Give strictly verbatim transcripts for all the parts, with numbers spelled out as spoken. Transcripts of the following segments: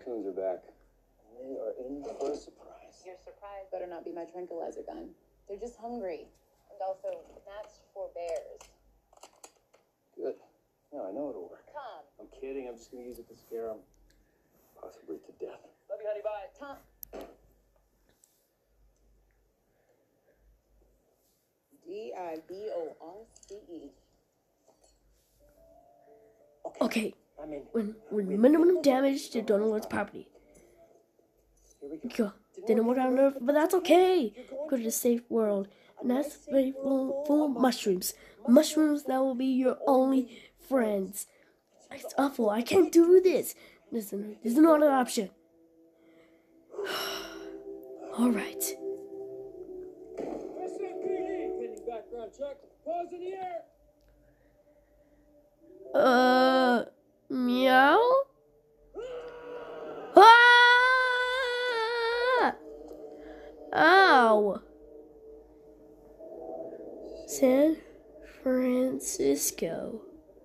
raccoons are back. They are in for a surprise. Your surprise better not be my tranquilizer gun. They're just hungry. And also, that's for bears. Good. No, I know it'll work. Come. I'm kidding. I'm just going to use it to scare them. Possibly to death. Love you, honey. Bye. Tom. D I B O R C E. Okay. When, when minimum damage to Donald's property. Go. Didn't work out on Earth, but that's okay. Go to the safe world. And that's very full, full of mushrooms. Mushrooms that will be your only friends. It's awful. I can't do this. Listen, this is not an option. Alright. Background check. Pause in the air. Uh, meow? Ah! Ow! San Francisco.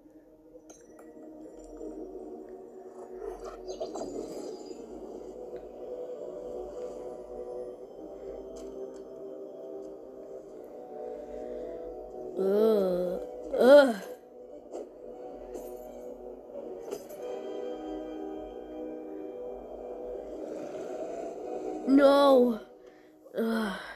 Ugh. Ugh. No. Ugh.